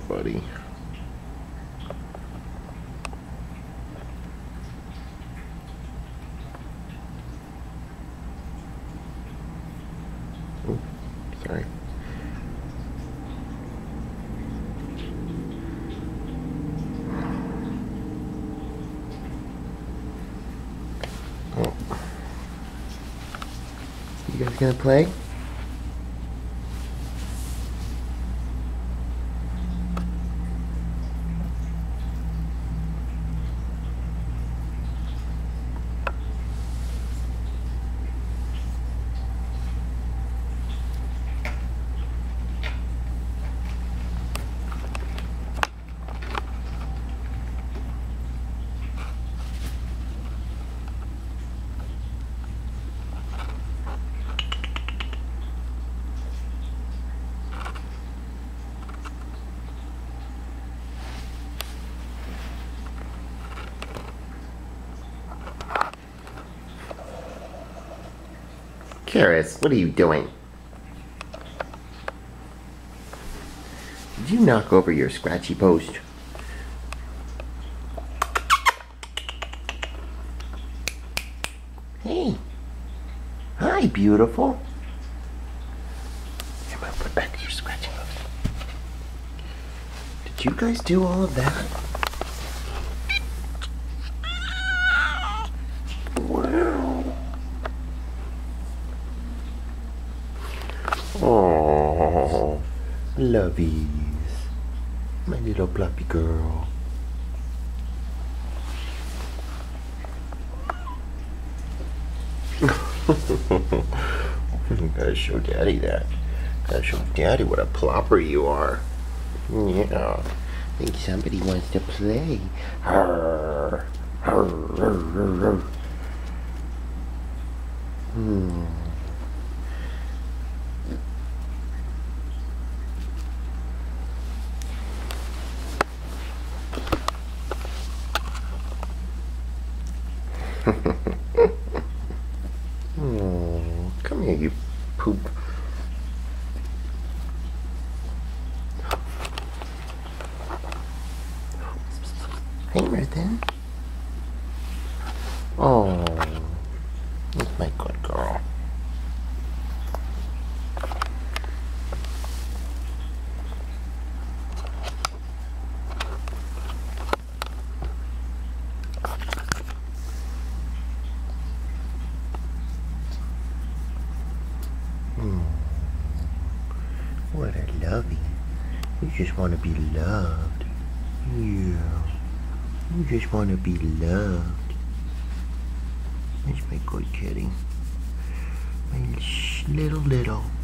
buddy. Oh, sorry. Oh. You guys gonna play? Caris, what are you doing? Did you knock over your scratchy post? Hey. Hi, beautiful. I'm gonna put back your scratchy post. Did you guys do all of that? Wow. Oh, lovies. My little fluffy girl. Gotta show Daddy that. Gotta show Daddy what a plopper you are. Yeah. I think somebody wants to play. Arr. Arr, arr, arr, arr. Oh, come here, you poop. Hey, Merthin. Oh, that's my good girl. What a lovey. You just want to be loved. Yeah. You just want to be loved. That's my good kitty. My little.